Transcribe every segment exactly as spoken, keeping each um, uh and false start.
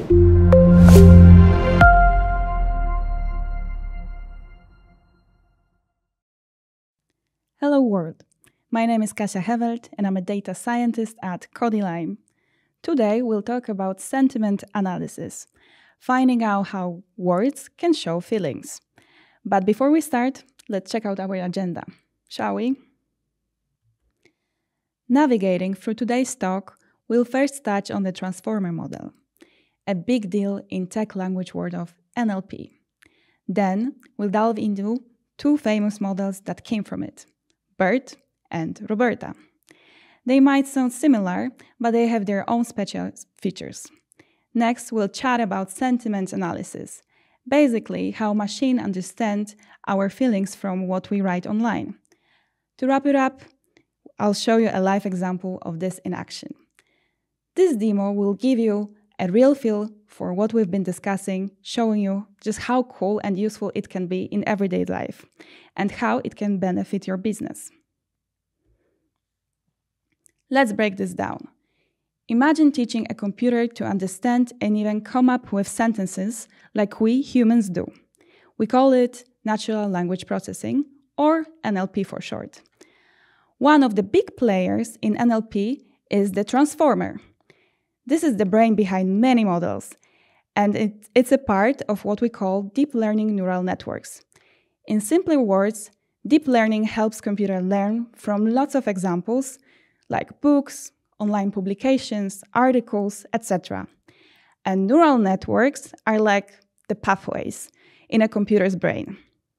Hello world, my name is Katarzyna Hewelt and I'm a data scientist at CodiLime. Today we'll talk about sentiment analysis, finding out how words can show feelings. But before we start, let's check out our agenda, shall we? Navigating through today's talk, we'll first touch on the transformer model, a big deal in tech language world of N L P. Then we'll delve into two famous models that came from it, BERT and RoBERTa. They might sound similar, but they have their own special features. Next, we'll chat about sentiment analysis, basically how machines understand our feelings from what we write online. To wrap it up, I'll show you a live example of this in action. This demo will give you a real feel for what we've been discussing, showing you just how cool and useful it can be in everyday life and how it can benefit your business. Let's break this down. Imagine teaching a computer to understand and even come up with sentences like we humans do. We call it natural language processing, or N L P for short. One of the big players in N L P is the transformer. This is the brain behind many models, and it, it's a part of what we call deep learning neural networks. In simpler words, deep learning helps computers learn from lots of examples, like books, online publications, articles, et cetera. And neural networks are like the pathways in a computer's brain.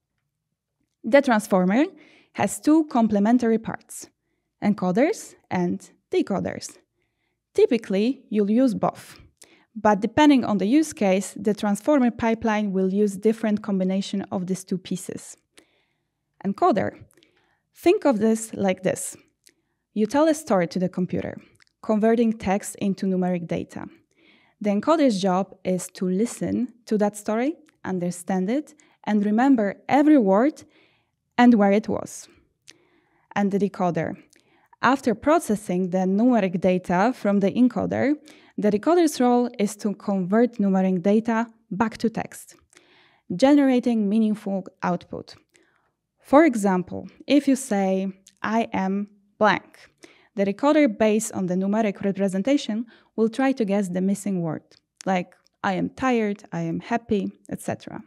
The transformer has two complementary parts, encoders and decoders. Typically, you'll use both, but depending on the use case, the transformer pipeline will use different combination of these two pieces. Encoder. Think of this like this. You tell a story to the computer, converting text into numeric data. The encoder's job is to listen to that story, understand it, and remember every word and where it was. And the decoder. After processing the numeric data from the encoder, the decoder's role is to convert numeric data back to text, generating meaningful output. For example, if you say, I am blank, the decoder based on the numeric representation will try to guess the missing word, like I am tired, I am happy, et cetera.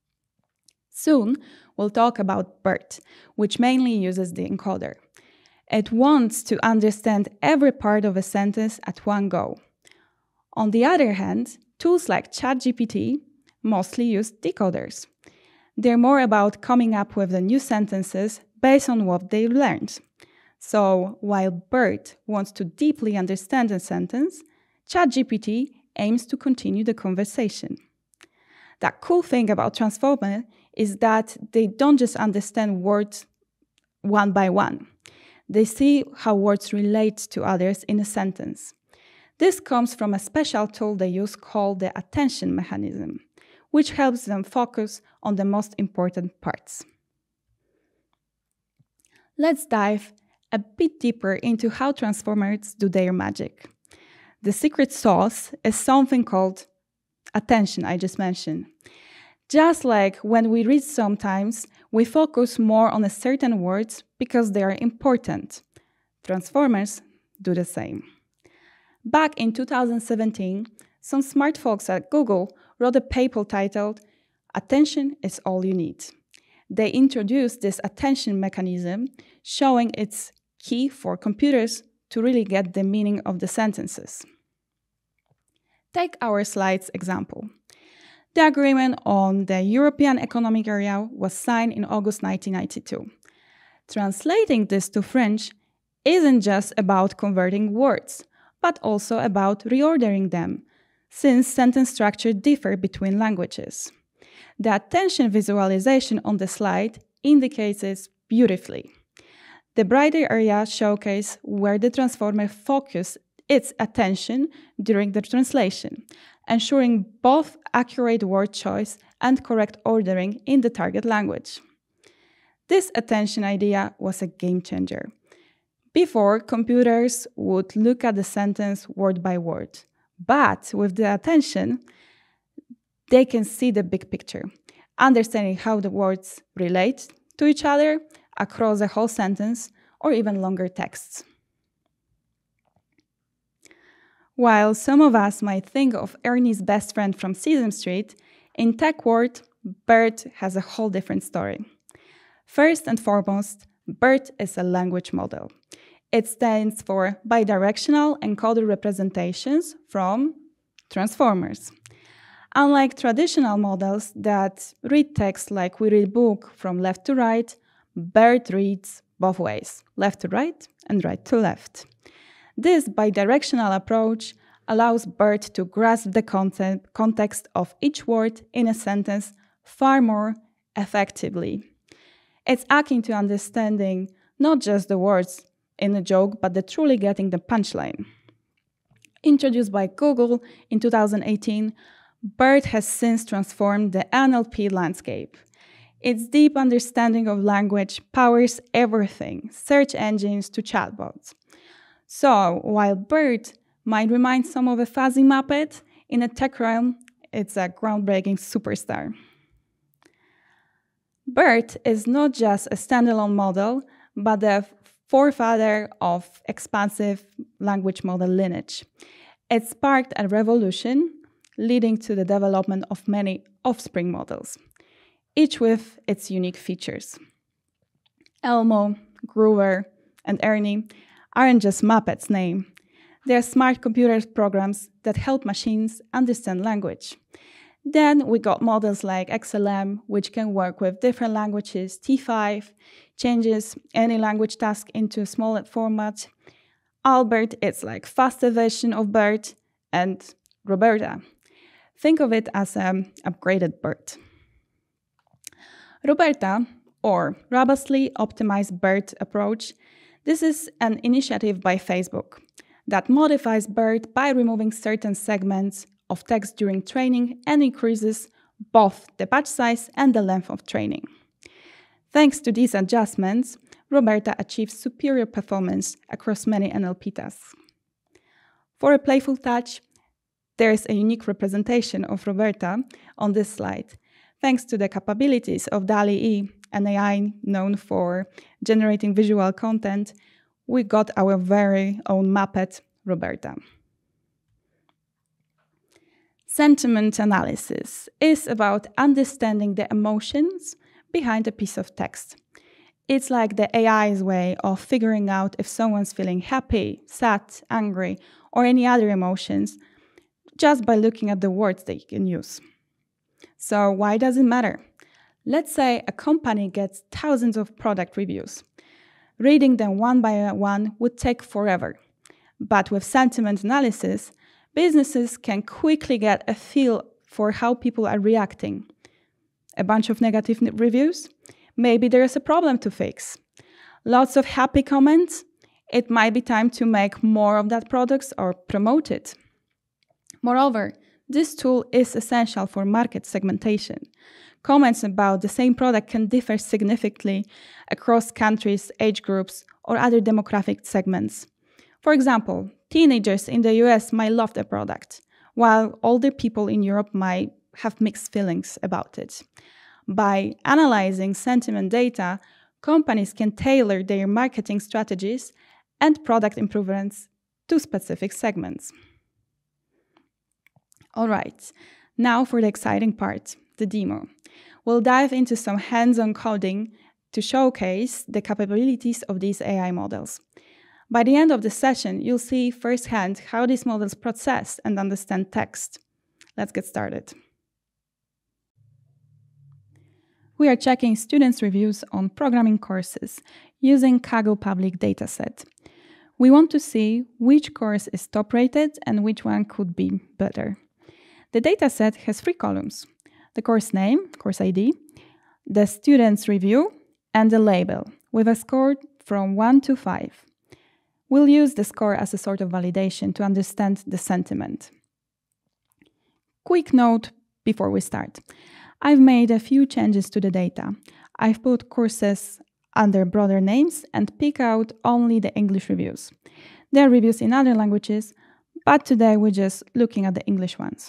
Soon, we'll talk about BERT, which mainly uses the encoder. It wants to understand every part of a sentence at one go. On the other hand, tools like ChatGPT mostly use decoders. They're more about coming up with the new sentences based on what they learned. So, while BERT wants to deeply understand a sentence, ChatGPT aims to continue the conversation. The cool thing about transformer is that they don't just understand words one by one. They see how words relate to others in a sentence. This comes from a special tool they use called the attention mechanism, which helps them focus on the most important parts. Let's dive a bit deeper into how transformers do their magic. The secret sauce is something called attention, I just mentioned. Just like when we read sometimes, we focus more on a certain words because they are important. Transformers do the same. Back in two thousand seventeen, some smart folks at Google wrote a paper titled, Attention is all you need. They introduced this attention mechanism, showing its key for computers to really get the meaning of the sentences. Take our slides example. The agreement on the European Economic Area was signed in August nineteen ninety-two. Translating this to French isn't just about converting words, but also about reordering them, since sentence structures differ between languages. The attention visualization on the slide indicates this beautifully. The brighter area showcases where the transformer focused its attention during the translation, ensuring both accurate word choice and correct ordering in the target language. This attention idea was a game changer. Before, computers would look at the sentence word by word, But with the attention, they can see the big picture, understanding how the words relate to each other across a whole sentence or even longer texts. While some of us might think of Ernie's best friend from Sesame Street, in tech world, BERT has a whole different story. First and foremost, BERT is a language model. It stands for bidirectional encoded representations from transformers. Unlike traditional models that read text like we read book from left to right, BERT reads both ways, left to right and right to left. This bidirectional approach allows BERT to grasp the content, context of each word in a sentence far more effectively. It's akin to understanding not just the words in a joke, but the truly getting the punchline. Introduced by Google in two thousand eighteen, BERT has since transformed the N L P landscape. Its deep understanding of language powers everything, search engines to chatbots. So, while BERT might remind some of a fuzzy Muppet, in a tech realm, it's a groundbreaking superstar. BERT is not just a standalone model, but the forefather of expansive language model lineage. It sparked a revolution, leading to the development of many offspring models, each with its unique features. Elmo, Groover, and Ernie aren't just Muppets' name. They're smart computer programs that help machines understand language. Then we got models like X L M, which can work with different languages. T five changes any language task into a smaller format. Albert, it's like faster version of BERT, and RoBERTa. Think of it as an upgraded BERT. RoBERTa, or Robustly Optimized BERT approach, this is an initiative by Facebook that modifies BERT by removing certain segments of text during training and increases both the batch size and the length of training. Thanks to these adjustments, RoBERTa achieves superior performance across many N L P tasks. For a playful touch, there is a unique representation of RoBERTa on this slide. Thanks to the capabilities of DALL-E, an A I known for generating visual content, we got our very own Muppet, RoBERTa. Sentiment analysis is about understanding the emotions behind a piece of text. It's like the A I's way of figuring out if someone's feeling happy, sad, angry, or any other emotions just by looking at the words they can use. So why does it matter? Let's say a company gets thousands of product reviews. Reading them one by one would take forever. But with sentiment analysis, businesses can quickly get a feel for how people are reacting. A bunch of negative reviews? Maybe there is a problem to fix. Lots of happy comments? It might be time to make more of that product or promote it. Moreover, this tool is essential for market segmentation. Comments about the same product can differ significantly across countries, age groups, or other demographic segments. For example, teenagers in the U S might love the product, while older people in Europe might have mixed feelings about it. By analyzing sentiment data, companies can tailor their marketing strategies and product improvements to specific segments. All right, now for the exciting part, the demo. We'll dive into some hands-on coding to showcase the capabilities of these A I models. By the end of the session, you'll see firsthand how these models process and understand text. Let's get started. We are checking students' reviews on programming courses using Kaggle public dataset. We want to see which course is top-rated and which one could be better. The dataset has three columns: the course name, course I D, the student's review, and the label, with a score from one to five. We'll use the score as a sort of validation to understand the sentiment. Quick note before we start. I've made a few changes to the data. I've put courses under broader names and pick out only the English reviews. There are reviews in other languages, but today we're just looking at the English ones.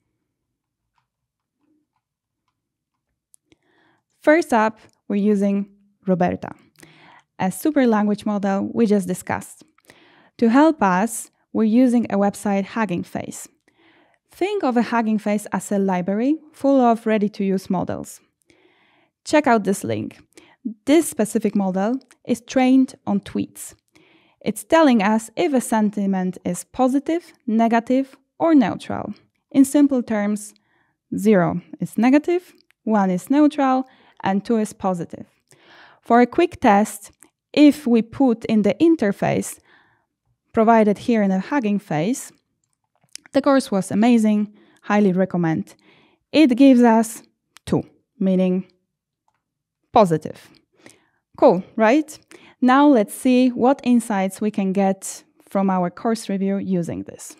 First up, we're using RoBERTa, a super language model we just discussed. To help us, we're using a website Hugging Face. Think of a Hugging Face as a library full of ready-to-use models. Check out this link. This specific model is trained on tweets. It's telling us if a sentiment is positive, negative, or neutral. In simple terms, zero is negative, one is neutral, and two is positive. For a quick test, if we put in the interface provided here in a Hugging Face, the course was amazing, highly recommend. It gives us two, meaning positive. Cool, right? Now let's see what insights we can get from our course review using this.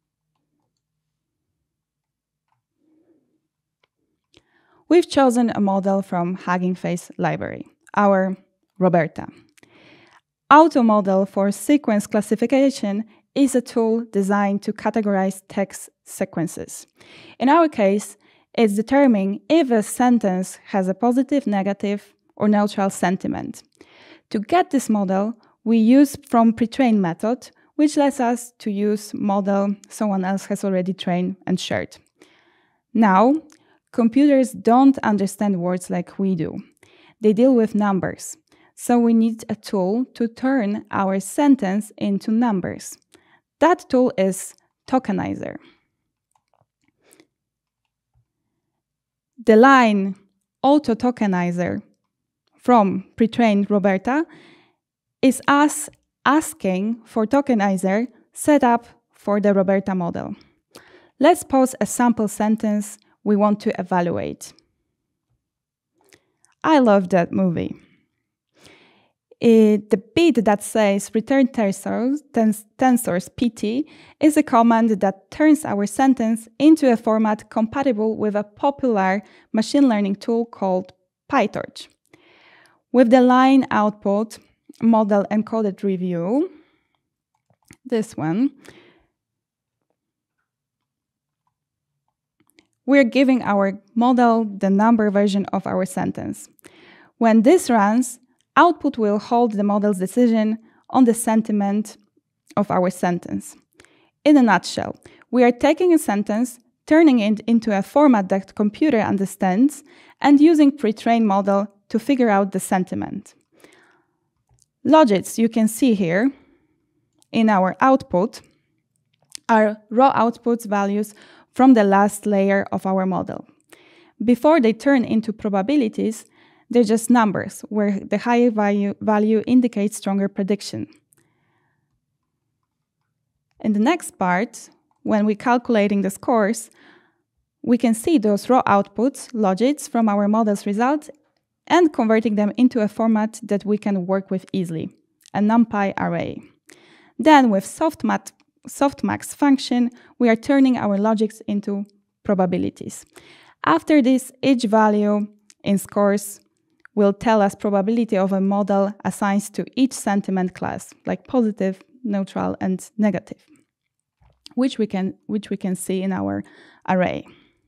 We've chosen a model from Hugging Face library, our RoBERTa. Auto model for sequence classification is a tool designed to categorize text sequences. In our case, it's determining if a sentence has a positive, negative, or neutral sentiment. To get this model, we use from pre-trained method, which lets us to use model someone else has already trained and shared. Now, computers don't understand words like we do. They deal with numbers. So we need a tool to turn our sentence into numbers. That tool is Tokenizer. The line auto tokenizer from pre-trained RoBERTa is us asking for tokenizer set up for the RoBERTa model. Let's pause a sample sentence we want to evaluate. I love that movie. It, the bit that says return tensors, tens, tensors P T is a command that turns our sentence into a format compatible with a popular machine learning tool called PyTorch. With the line output model encoded review, this one, we're giving our model the number version of our sentence. When this runs, output will hold the model's decision on the sentiment of our sentence. In a nutshell, we are taking a sentence, turning it into a format that the computer understands, and using pre-trained model to figure out the sentiment. Logics you can see here in our output are raw output values from the last layer of our model. Before they turn into probabilities, they're just numbers, where the higher value, value indicates stronger prediction. In the next part, when we're calculating the scores, we can see those raw outputs, logics, from our model's results and converting them into a format that we can work with easily, a NumPy array. Then with softmax, softmax function, we are turning our logics into probabilities. After this, each value in scores will tell us probability of a model assigned to each sentiment class, like positive, neutral, and negative, which we can, which we can see in our array.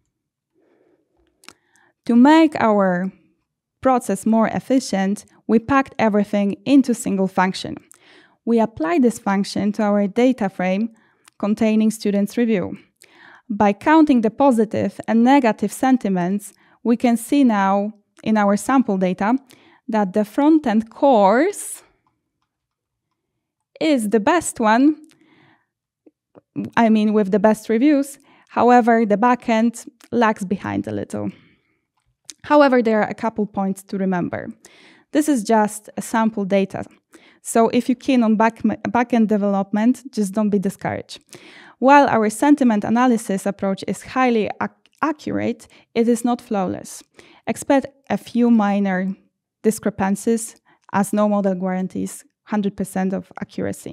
To make our process more efficient, we packed everything into a single function. We apply this function to our data frame containing students' review. By counting the positive and negative sentiments, we can see now in our sample data that the front-end course is the best one, I mean with the best reviews. However, the backend lags behind a little. However, there are a couple points to remember. This is just a sample data. So if you're keen on back, backend development, just don't be discouraged. While our sentiment analysis approach is highly ac accurate, it is not flawless. Expect a few minor discrepancies, as no model guarantees one hundred percent of accuracy.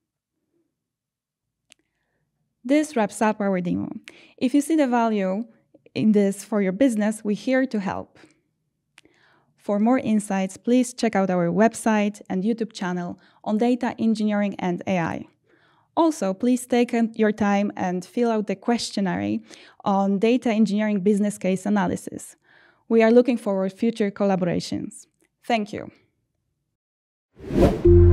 This wraps up our demo. If you see the value in this for your business, we're here to help. For more insights, please check out our website and YouTube channel on data engineering and A I. Also, please take your time and fill out the questionnaire on data engineering business case analysis. We are looking forward to future collaborations. Thank you.